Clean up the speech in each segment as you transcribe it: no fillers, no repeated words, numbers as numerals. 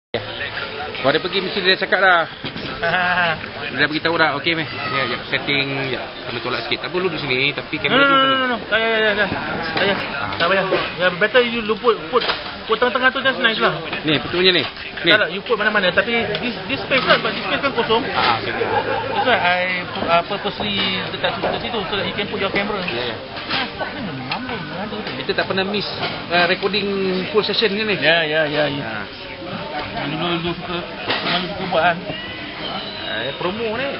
Kau dah pergi mesti dia dah cakap dah. Dia dah beritahu dah. Okey meh. Ya, setting ya. Kena tolak sikit. Tak perlu duduk sini tapi kamera tu. No. Ya. Tak payah. Ya, better you put tengah-tengah tu just nice lah. Ni betulnya ni. Ni. Tak, you put mana-mana tapi this space lah, but this space kan kosong. Okay. That's why I purposely dekat situ so that you can put your camera. Ya. Kita tak pernah miss recording full session ni. Ya. Dulu suka buat kan. Promo ni.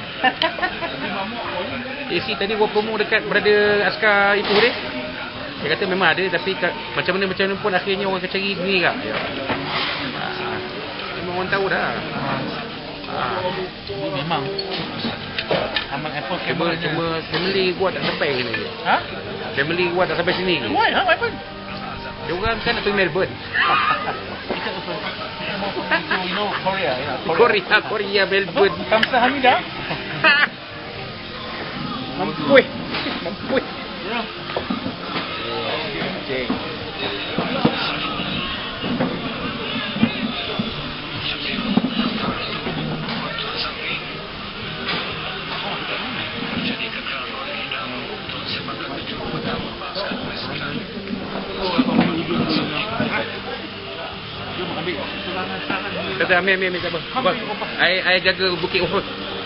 Si tadi buat promo dekat brother Askar Ipoh dia. Dia kata memang ada tapi macam mana pun akhirnya orang akan cari ni kak. Memang orang tahu dah. Memang. Aman Apple camera cuma family gua tak sampai sini. Ha? Family gua tak sampai sini. Why? What happened? Dia orang kan nak pergi Melbourne. You know Korea. Korea Melbourne. Kamsahamnida. Mampu. Ya. Okay. Kata ambil tak apa. I jaga Bukit Uhud.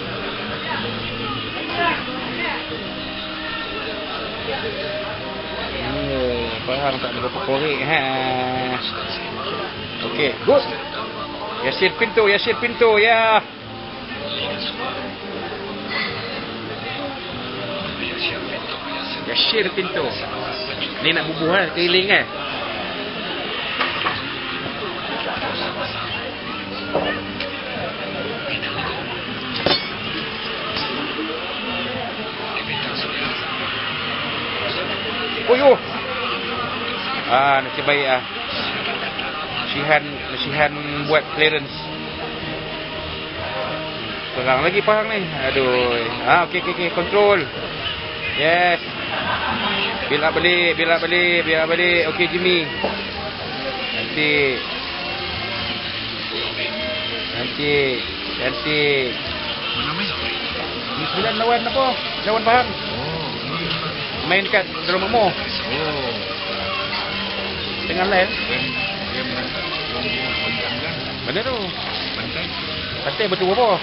Faham tak berapa korek ha. Okey, good. Yasir pintu ya. Yasir pintu. Ni nak bubuh kan, keliling kan. Nasib baik Nasihan buat clearance. Terang lagi pahang ni. Aduh. Okey, control. Yes. Bila balik. Okey Jimmy. Cantik. Mana main? Ni 9 lawan apa? Lawan Pahang. Main kat Darul Makmur. Tengah live. Mana tu? Pantai betul apa?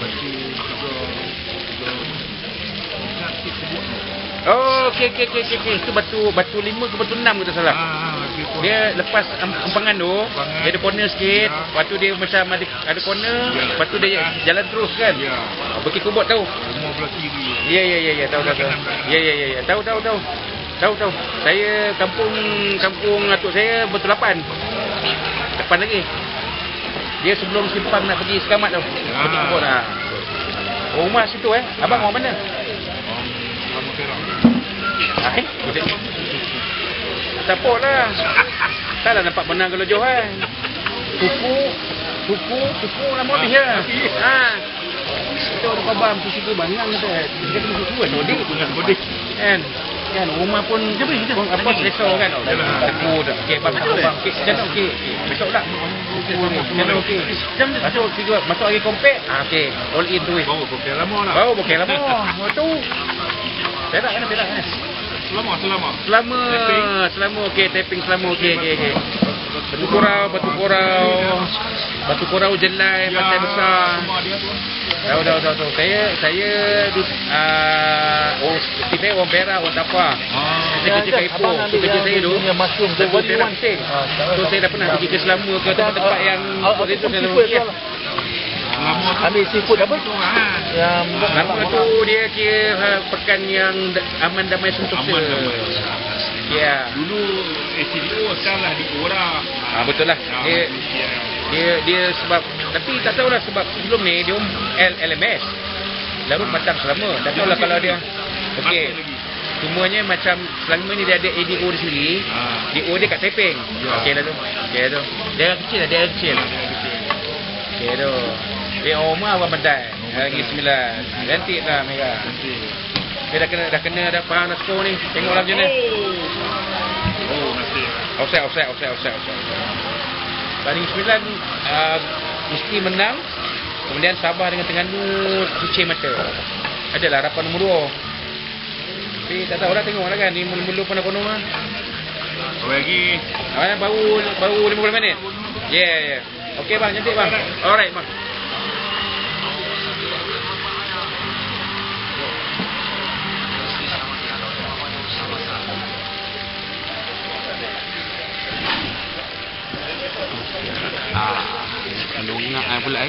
Oh, okey. Itu batu 5 ke batu 6 kita salah. Dia lepas empangan tu, dia ada corner sikit. Lepas tu dia macam ada corner. Lepas tu dia jalan terus kan. Bukit Kubot tahu? Semua belah kiri. Ya, tahu. Ya. Tahu. Saya kampung atuk saya Batu 8. Depan lagi. Dia sebelum simpang nak pergi Sekamat tu. Bukit Kubot lah. Rumah situ Abang orang mana? Lama Perak. Support lah. Taklah nampak menang kalau Johan. Suku nama dia. Kita ada khabar suku bangang kita. Kita kena suku kan Sodik. Kan rumah pun apa selesa kan. Aku dah okey bang. Okey. Besok tak? Okey. Masuk lagi kompet. Okey. All in tu. Baru bokeh lama. Tu. Perak kan? Selama okey, taping selama okey. Batu korau jelai pantai besar. Tahu. Saya tiba orang Perak, orang Tapah. Saya kerja kat Ipoh. Kerja saya tu Perak Penting. So saya dah pernah pergi ke Selama ke tempat-tempat yang itu saya pergi. Ambil seafood apa? Selama tu dia kira pekan yang aman damai sentosa. Ya. Dulu SDO sekarang di orang. Betul lah. Dia sebab tapi tak tahulah sebab sebelum ni dia LMS. Larut Matang Selama. Tak tahulah kalau dia okey. Semuanya macam selama ni dia ada ADO di sini. DO dia kat Taiping. Okey dah tu. Dia kecil. Okey tu. Dia rumah Abang Bandai. Hari 9. Cantik lah mereka. Dia dah kena Pahang nak skor ni. Tengoklah macam mana. Offside. Tanding 9 mesti menang. Kemudian Sabah dengan Terengganu cuci mata. Adalah harapan nombor 2. Tapi tak tahu lah, tengok lah kan. Ni mula-mula konon-konon lah. Lagi. Baru 50 minit. Yeah. Okey bang, cantik bang. Alright bang. Lungak pula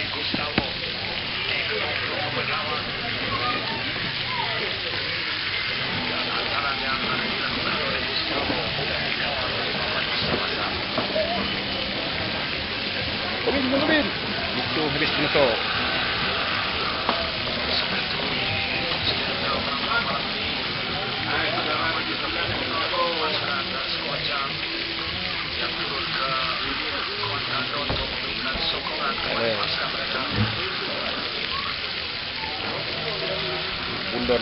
Komen. Itu habis motor. Bundon.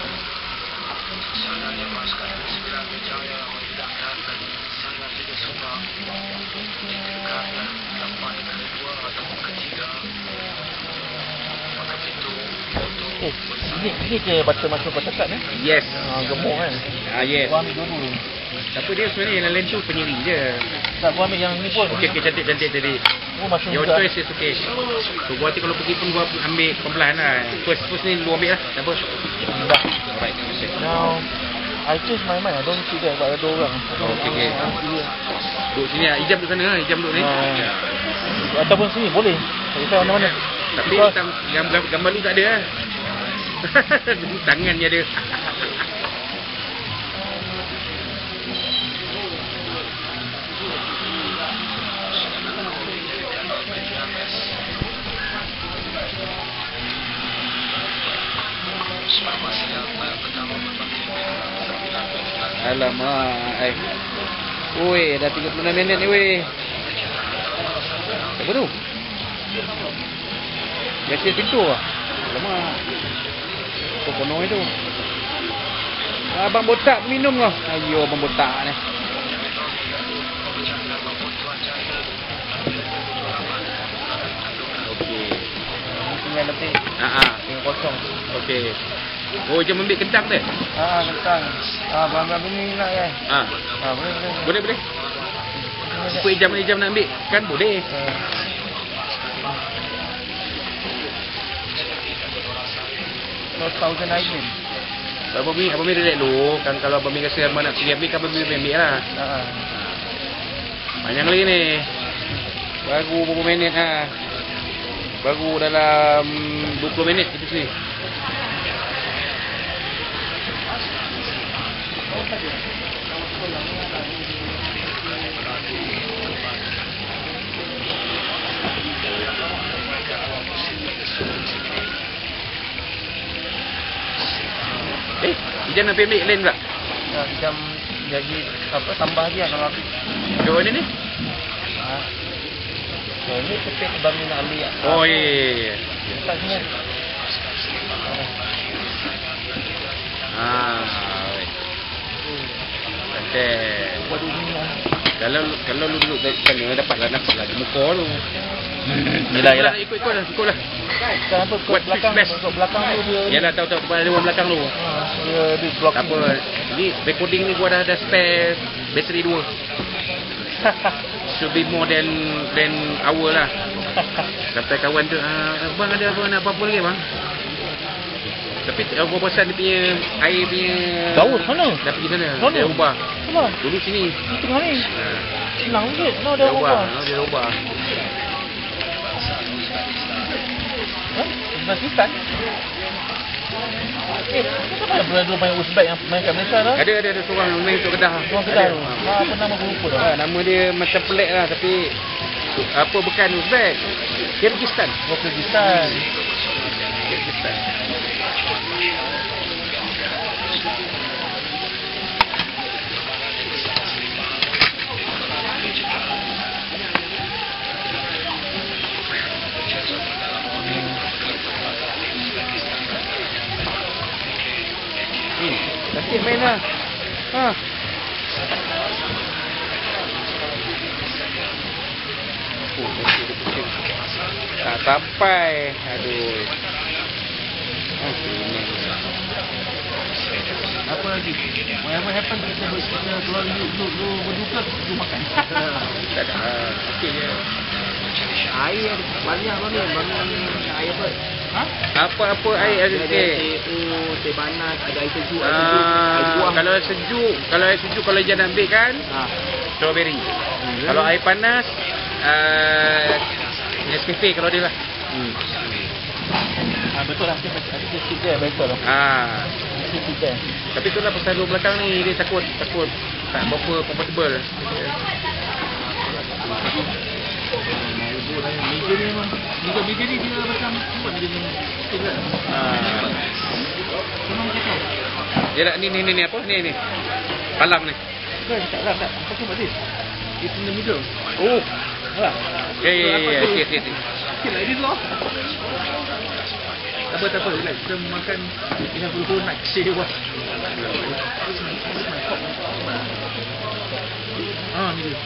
Ini je baca cakap ni. Yes. Gemuk kan. Yes. Gua ambil dulu. Tapi dia sebenarnya yang lain tu penyiri je. Tak, gua ambil yang ni pun. Okey, cantik tadi. Oh, masuk Your juga. choice is okay. So gua nanti kalau pergi pun gua ambil perlahan lah. First ni lu ambil lah. Tak apa. Dah. Alright. Okay. Now I change my mind. I don't see that, but ada orang. Okay. Duduk sini lah. Ijam duduk sana lah. Ijam duduk ni. Ataupun sini boleh. Tak kisah mana-mana. Tapi gambar lu tak ada lah. Tangan je ada. Alamak. Oi, dah 36 minit ni weh. Apa tu? Biasa pintu lah. Alamak. Apa penuh itu? Abang botak minum lah. Ayo abang botak ni. Okey. 9 lebih. Yang kosong. Okey. Oh, jom ambil kentang tu? Kentang. Barang-barang ni nak kan? Boleh. Apa ijam nak ambil? Kan boleh. $1,000 item. Abang Mi relax dulu. Kan kalau Abang Mi rasa abang nak pergi ambil, kan Abang Mi ambil lah. Panjang lagi ni. Baru berapa minit lah. Baru dalam 20 minit kita sini. Ijam nak ambil lain pula? Ijam jadi tambah lagi lah kalau habis. Jauh ni ni? Ini sepik Abang ni nak ambil. Oh iya. Tak semua. Kalau lu duduk dari sana dapatlah di muka tu. Yalah. Ikutlah. Kenapa kau belakang tu dia? Yalah, tahu ada orang belakang tu. Dia di blok. Tak apa. Ni recording ni gua dah ada spare bateri 2. Should be more than hour lah. Kata kawan tu, bang ada apa lagi bang? Tapi gua bosan dia punya air punya. Jauh sana. Dah pergi sana. Mana? Dia ubah. Mana? Dulu sini. Di tengah ni. Senang sikit. Dia ubah. Dia ubah. Uzbekistan. Kenapa ada dua main Uzbek yang main kat Malaysia dah? Ada seorang yang main untuk Kedah. Orang Kedah tu. Apa nama aku lupa dah. Nama dia macam pelik lah, tapi apa bukan Uzbek. Kyrgyzstan. Kyrgyzstan. Nanti main lah. Oh, nanti dia kucing. Tak sampai. Aduh. Apa lagi? Whatever happen kita kalau lu berduka lu makan. Tak ada. Okey je. Air banyak banyak air apa? Ha? Apa air ada Ada sikit? teh panas, ada air sejuk, air buah. Kalau air sejuk kalau dia nak ambil kan strawberry. Kalau air panas Nescafe kalau dia lah. Betul lah. Ada sikit dia betul lah. Sikit dia. Tapi itulah pasal dua belakang ni dia takut tak berapa compatible. Meja ni memang meja ni dia macam buat dia ni. Memang kacau. Dia nak ni apa? Ni. Palang ni. Tak. Apa tu buat ni? It's in the middle. Oh. Ha. Ya. Sikit. Sikit lah ini lah. Tak apa. Relax. Kita makan dengan full night share wah. Ni dia.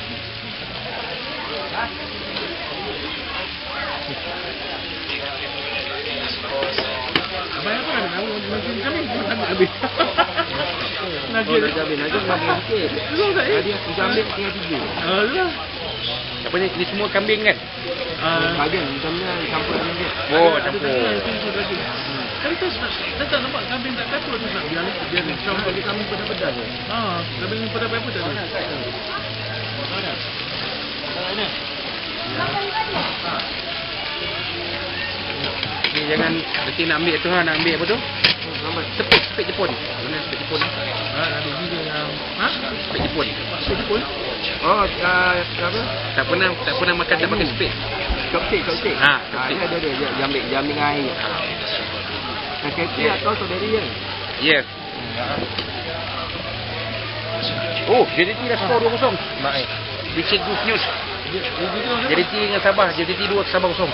Abang apa nak tahu macam kami nak habis. Nak Nak ambil sikit. Betul tak Tadi aku ambil tinggal 3. Alah. Apa ni semua kambing kan? Bagian macamnya campur dengan dia. Oh, ada campur. Kan kita tak nampak kambing tak campur tu tak. Biar Campur dia kami pedas-pedas je. kambing pedas apa tak ada. Ni jangan nanti nak ambil tu nak ambil apa tu? Sepit Jepun. Mana sepit Jepun? Ada juga yang Sepit Jepun. Jepun. Oh, apa? Tak pernah makan tak pakai sepit. Chopstick. Chopstick. Dia ada. Dia ambil dengan air. Kaki atau strawberry kan? Yes. Oh, JDT dah skor 2-0. Baik. Which is good news. JDT dengan Sabah. JDT 2 Sabah 0.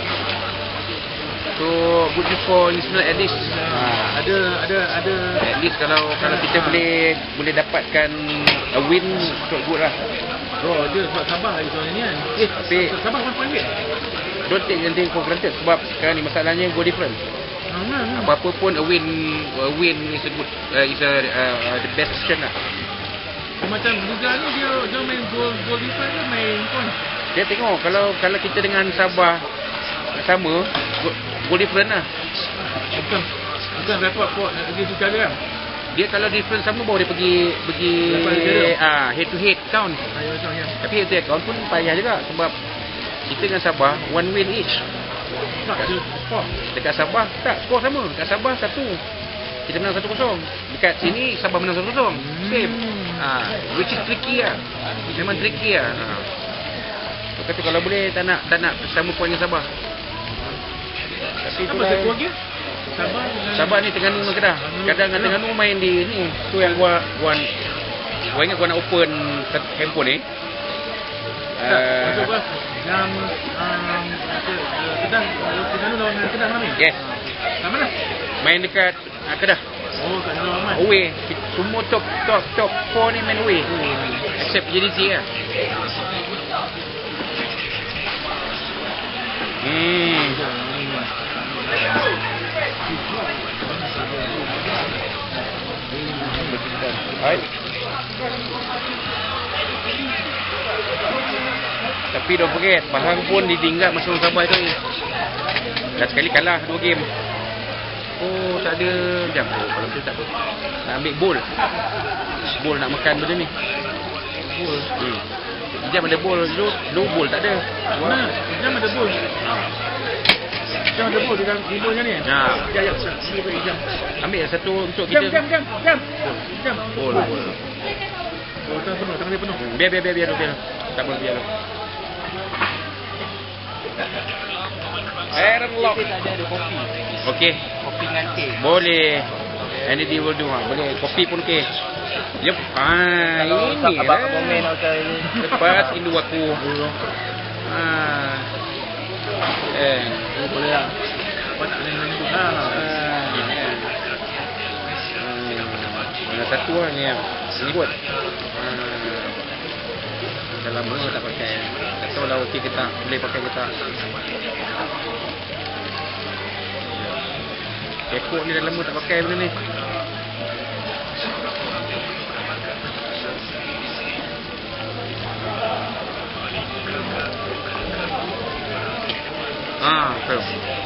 So, good news for National at least. Ada At least kalau kita boleh dapatkan a win, so good lah. dia sebab Sabah lagi soalnya ni kan. Tapi Sabah berapa ringgit? don't take anything for granted sebab sekarang ni masalahnya go different. Apa-apa pun a win is a good the best option lah. Macam Liga ni dia main goal different ke main point? Dia tengok kalau kita dengan Sabah sama go different lah. Bukan rekod dia suka kan? Dia kalau different sama baru dia pergi head to head count. Tapi head to head count pun payah juga sebab kita dengan Sabah one win each. Dekat Sabah tak skor sama. Dekat Sabah 1. Kita menang 1-0. Dekat sini Sabah menang 1-0. Same. Which is tricky lah. Memang tricky lah. Kata kalau boleh tak nak sama poin dengan Sabah. Tapi Apa satu lagi? Sabah ni Terengganu dengan Kedah. Kadang dengan Terengganu main di ni. Tu yang gua ingat gua nak open handphone ni. Maksud gua yang Kedah Terengganu lawan Kedah malam ni? Yes. Kat mana? Main dekat Kedah. Oh, kat Dalam Aman. Away. Semua top 4 ni main away. Except JDT lah. Alright. Tapi don't forget, Pahang pun ditinggal masa orang Sabah tu. Dah sekali kalah 2 game. Oh, tak ada jam tu. Kalau tu tak apa. Nak ambil bowl. Bowl nak makan benda ni. Bowl. Jam ada bowl. Lu bowl tak ada. Mana? Jam ada bol. Jam ada bol di dalam timbolnya ni. Ya. Jam. Ambil satu untuk kita. Jam. Bowl. Oh, tangan dia penuh. Biar. Tak apa, biar. Airlock. Ada kopi. Okey. Kopi dengan teh. Boleh. Any day will do. Boleh. Kopi pun okey. Yep. Ini Abang lah. komen okay. Lepas indu aku. Boleh lah. Apa tak ada dengan itu Mana satu lah ni yang ni kot. Dah lama tak pakai. Tak tahu lah okey ke tak. Boleh pakai ke tak. pokok ni dah lama tak pakai benda ni. Betul.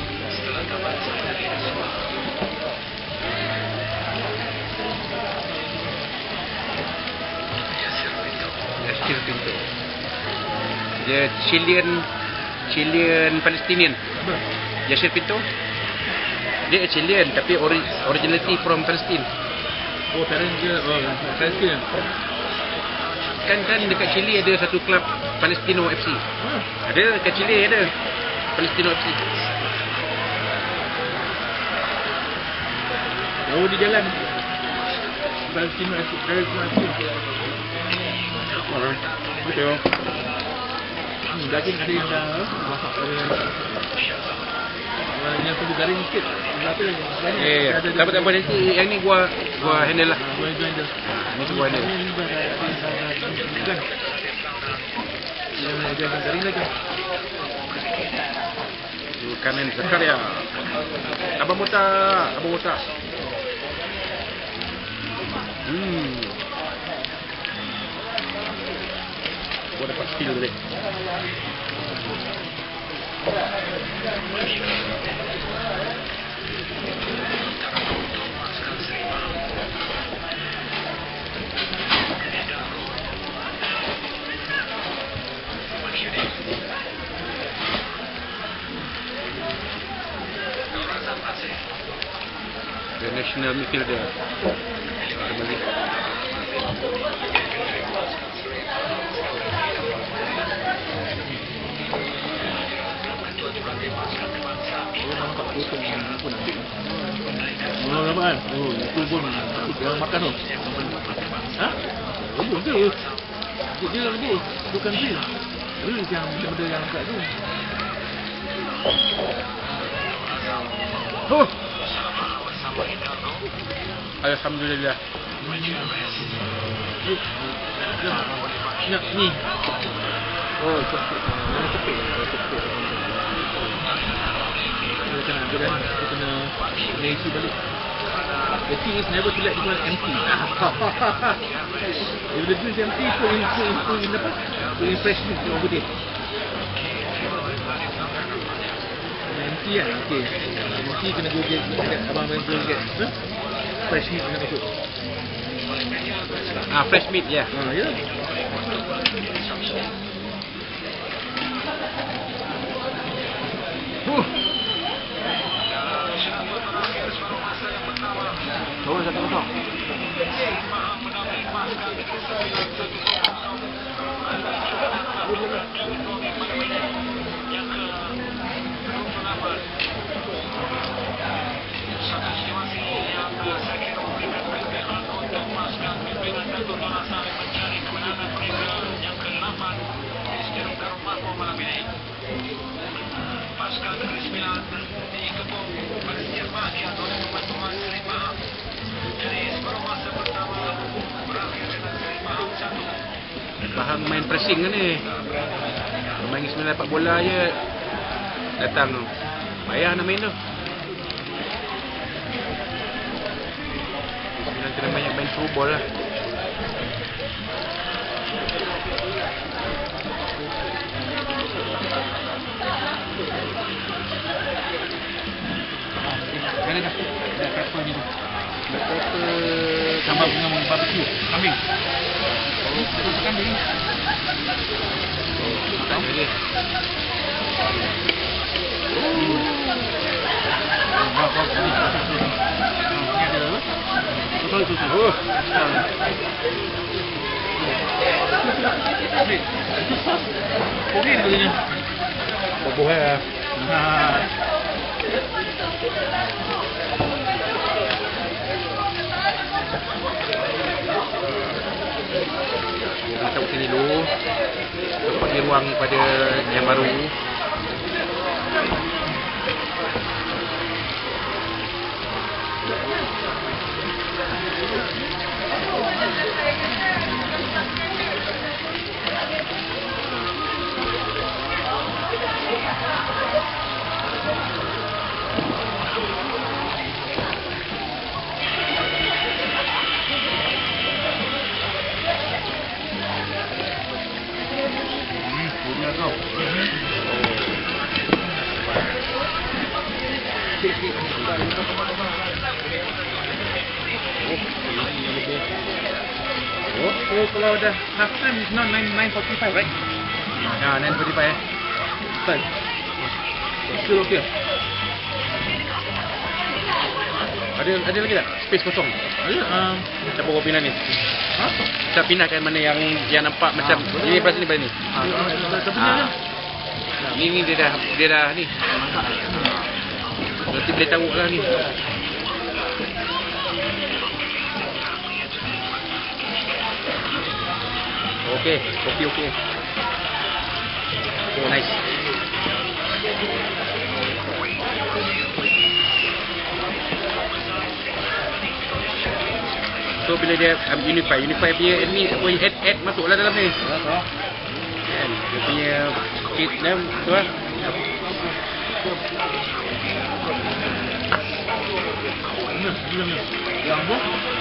Yasir Pinto. Dia Chilean Palestinian. Yasir Pinto. Dia Chilean tapi originality from Palestine. Oh, parents dia Palestin. Kan dekat Chile ada satu klub Palestino FC. Ada dekat Chile ada Palestino FC. Oh, di jalan Palestino FC. Betul. Daging ada yang dah masak yang perlu garing sikit. Berapa lagi? Banyak. Tak apa nanti yang ni gua handle lah. Gua handle. Ni gua handle. Yang garing lagi. Kanan Zakaria. Abang botak. Gua dapat skill tadi. The national midfielder kembali. Apa kan? Oh, itu pun orang makan tu. Ha? Rebus tu. Dia rebus. Bukan grill. Grill yang benda yang kat tu. Oh. Alhamdulillah. Ni. Oh, Kita kena isi balik. The key is never to let the glass empty. If the glass empty, put in fresh milk over there. Empty kan? Okay. Empty kena go get abang main go get fresh milk kena masuk. fresh meat ya. Ya. Tahu satu kosong. Faham main pressing kan ni. Main 9 dapat bola je datang tu. Payah nak main tu. 9 kena banyak main through ball lah. Mana dah? Dah pepper ni tu. Pepper Tambah dengan barbecue kambing. Oh, kambing. Tahu dia. Okey tu ni. Boboh lah. Kita tahu sini dulu. Dapat di ruang pada yang baru. sikit-sikit. Oh, so kalau dah half time is not 9:45, right? Ya, 9:45 Time. Still okay. Ada lagi tak? Space kosong. Ada. Kita bawa pindah ni. Ha? Kita pindahkan mana yang nampak macam boleh. ini belah ni. Tapi dia. Ni dia dah ni. Nanti boleh tahu lah ni. Okey, kopi okey. Oh, nice. So bila dia unify punya ni apa add masuklah dalam ni. Kan dia punya kit dia tu lah. Yang apa?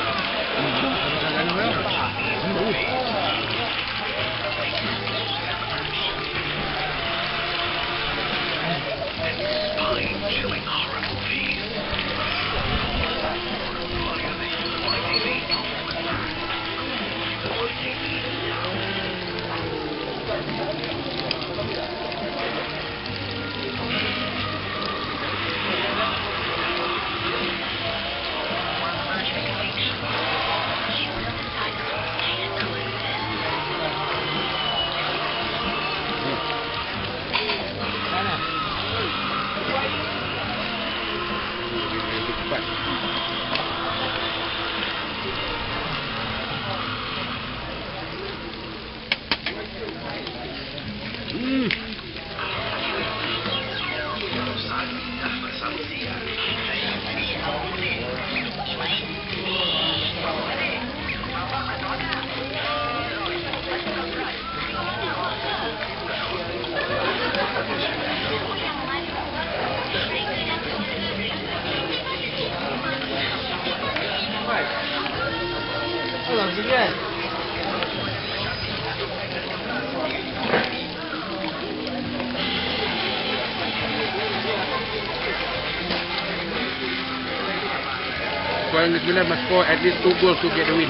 Kuala Lumpur must score at least 2 goals to get the win.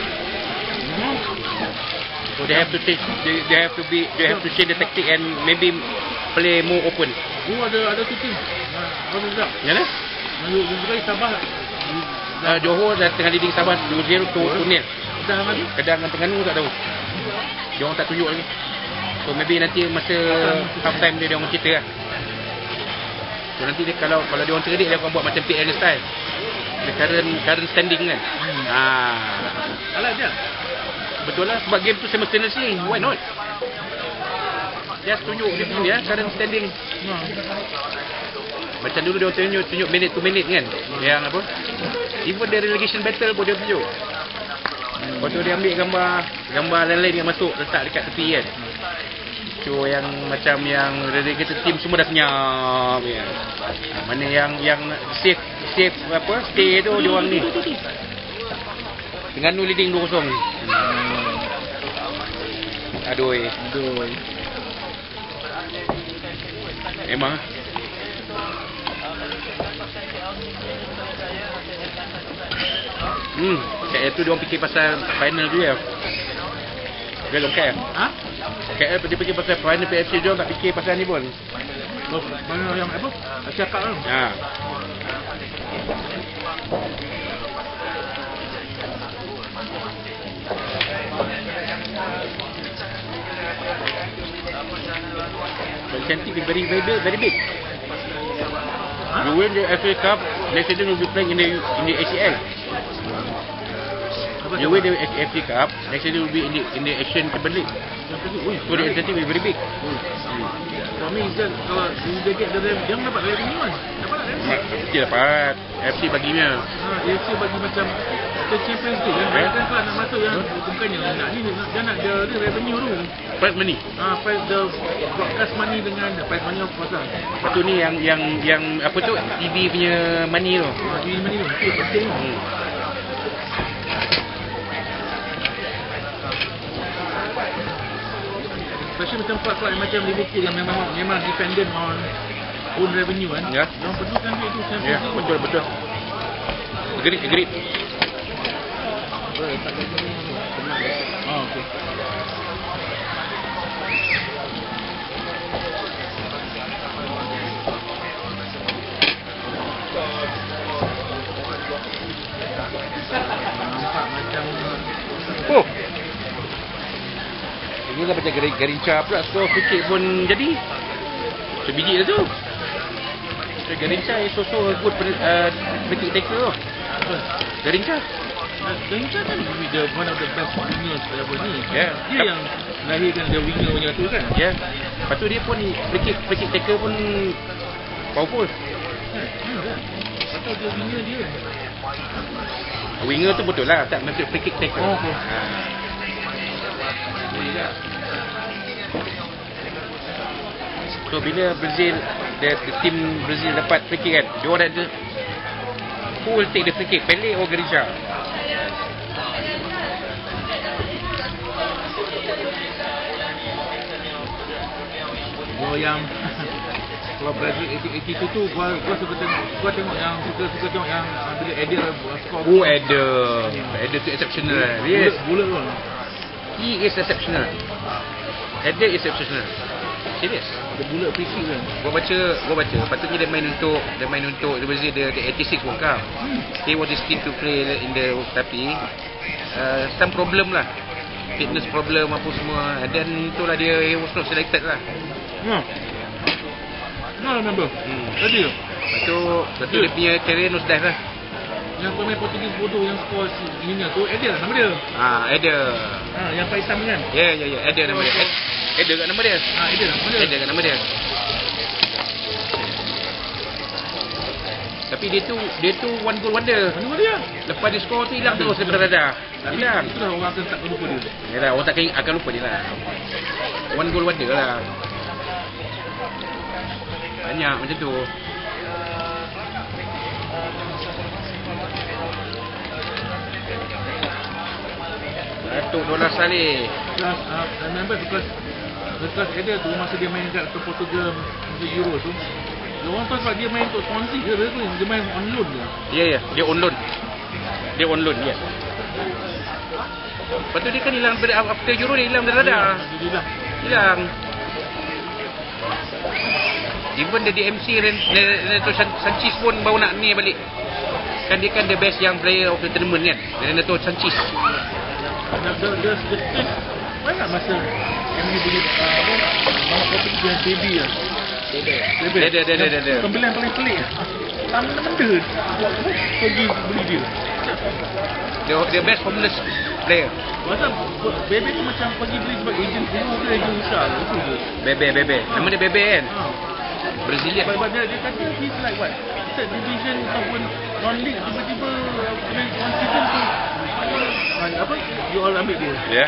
So they have to change. They have to change the tactic and maybe play more open. Oh, ada tu tim. Bagus tak? Ya lah. Lalu juga Sabah. Johor dah tengah leading Sabah 2-0 to 0. Dah lagi? Kedah dengan Terengganu tak tahu. Dia orang tak tunjuk lagi. So maybe nanti masa half time dia orang cerita lah. So nanti dia, kalau dia orang cerdik dia akan buat macam PL style. The current standing kan. Alah dia. Betul lah sebab game tu simultaneously. Why not? Just tunjuk dia punya current standing. Macam dulu dia orang tunjuk minute to minute kan. Yang apa? Even the relegation battle pun dia tunjuk. Lepas tu dia ambil gambar lain-lain yang masuk letak dekat tepi kan. So yang macam yang relegated team semua dah senyap ya. Mana yang safe apa stay tu dia orang ni. Terengganu leading 2-0. Aduh. Memang KL tu dia orang fikir pasal final tu ya. Dia long KL. Ha? KL dia fikir pasal final PFC dia orang tak fikir pasal ni pun. Mana yang apa? Cakap kan. Ha. Incentive is very big. Huh? You win the FA Cup, next season will be playing in the ACL. You win the FA Cup, next season will be in the Asian Champions League. So the incentive is very big. For me is that kalau dia get the dia dapat revenue kan. Dapat tak revenue? Dia dapat FC baginya. AFC bagi macam Champions League kan. Kan kalau nak masuk yang bukannya nak ni dia nak the revenue tu. Prize money. Prize the broadcast money dengan prize money of course lah. Lepas tu ni yang apa tu TV punya money tu. TV money tu itu penting tu. Especially macam klub-klub yang macam Liverpool yang memang dependent on own revenue kan. Ya. Yang perlukan duit tu Champions Ya, League. betul betul. Agreed. Tak ada ni. Senang. Oh, okey. Nampak macam Oh. Inilah macam Garincha pula skor free kick pun jadi. Sebiji dah tu. So Garincha is also a good free kick taker tu. Garincha. Garincha kan dia one of the best wingers ever ni. Ya. Dia yang lahirkan dia winger punya tu kan. Ya. Lepas tu dia pun free kick taker pun powerful. Kan. Pasal dia winger dia. Winger tu betul lah, tak maksud free kick taker. Oh, okey. So bila Brazil, the team Brazil dapat free kick kan, dia orang ada who will take the free kick, Pele or Garincha? Oh yang kalau Brazil 82 tu gua tengok yang suka tengok yang bila Eder skor. Oh, Eder tu exceptional. Yes, Bulat tu. he is exceptional. Eder is exceptional. Serious. Dia bulat free kick kan. Gua baca. Patutnya dia main untuk Brazil the 86 World Cup. He was destined to play in the tapi some problem lah. Fitness problem apa semua. Dan itulah dia, he was not selected lah. No, remember. Tadi tu. Lepas tu dia punya career nose dive lah. Yang pemain Portugis bodoh yang skor winger tu Eder nama dia. Eder. Yang Pak Hitam kan. Ya. Eder nama dia. Eder kat nama dia. Eder nama dia. Eder kat nama dia. Tapi dia tu one goal wonder. Mana dia? Lepas dia skor tu hilang terus daripada radar. Hilang. Itulah orang akan tak lupa dia. Yalah, orang tak akan lupa dia lah. One goal wonder lah. Banyak macam tu. Datuk Dolar Saleh. Plus, I remember because Eder tu masa dia main kat Portugal masa Euro tu, dia orang tahu sebab dia main untuk Swansea ke apa, dia main on loan je. Ya, dia on loan. Ya. Lepas tu dia kan hilang after Euro, dia hilang dari radar. Alhamdulillah. Hilang. Even the DMC Renato Sanchez pun baru nak ni balik. Kan dia kan the best young player of the tournament kan, Renato Sanchez. The stage banyak masa MU punya Mama Kopi dia baby lah. Dia. Pembelian paling pelik. Benda pergi beli dia. The best homeless player. Pasal baby tu macam pergi beli sebab ejen dulu ke ejen besar. Itu je. Bebe. Nama dia Bebe kan? Brazilian. Sebab dia kata he's like what? Third division ataupun non-league tiba-tiba main one season tu apa? You all ambil dia. Ya.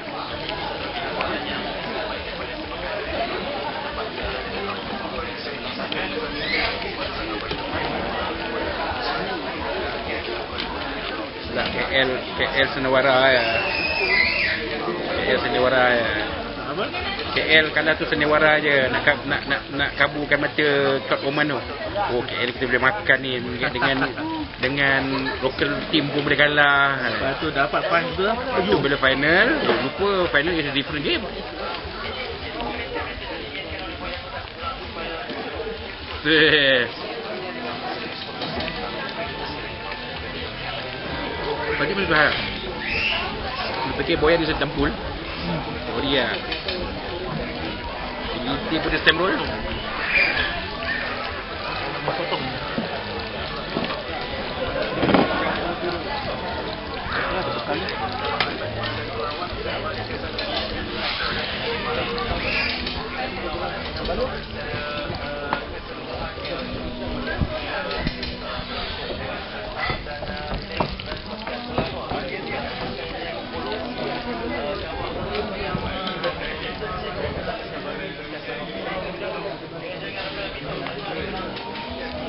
Lah KL Senewara ya. KL Senewara ya. Apa? KL kalah tu Senewara je, nak kaburkan mata Todd Oman tu. Oh, KL kita boleh makan ni dengan local team pun boleh kalah. Lepas tu dapat punch tu lah. Lepas tu bila final, lupa final is a different game. Yes. Lepas tu mana tu hal? Dia fikir Boyan dia setampul. Oh dia. Dia pun dia stem roll. Potong.